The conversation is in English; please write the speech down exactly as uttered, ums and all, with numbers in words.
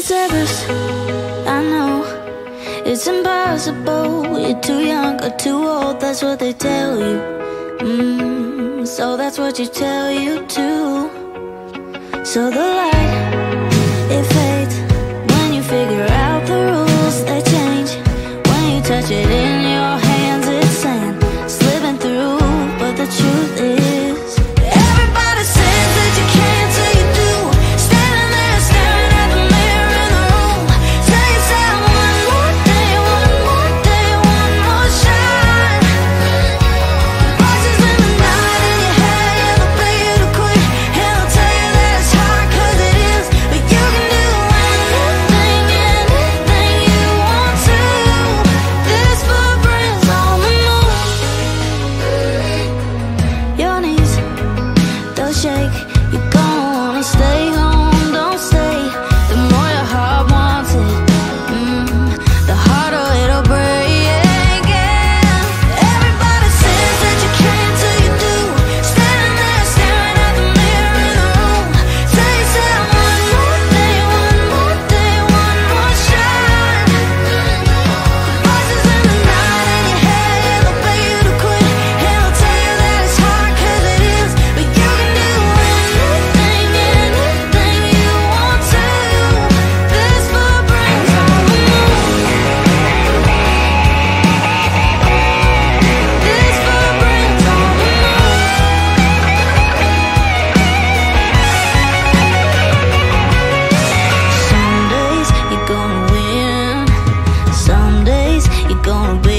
It's Everest, I know. It's impossible, you're too young or too old, that's what they tell you. mm, So that's what you tell you too. So the light, it fades when you figure out the rules, they change. When you touch it in your hands, it's sand slipping through. But the truth is, everybody says that you can't till you do. Standing there staring at the mirror in the room. Tell yourself one more day, one more day, one more shot. Voices in the night in your head, yeah, they'll beg you to quit. And they'll tell you that it's hard, cause it is. But you can do anything, anything you want to. This footprint's on the moon. Your knees, they'll shake. You're gonna wanna stay home, don't stay. The more your heart wants it, mm, the harder it'll break, yeah. Everybody says that you can't till you do. Standing there staring at the mirror in the room. Tell yourself one more day, one more day, one more shot. Voices in the night in your head, yeah, they'll beg you to quit. And they'll tell you that it's hard, cause it is. But you can do anything, anything you want to. This footprint's on the moon. This footprint's on the moon. Some days you're gonna win, some days you're gonna be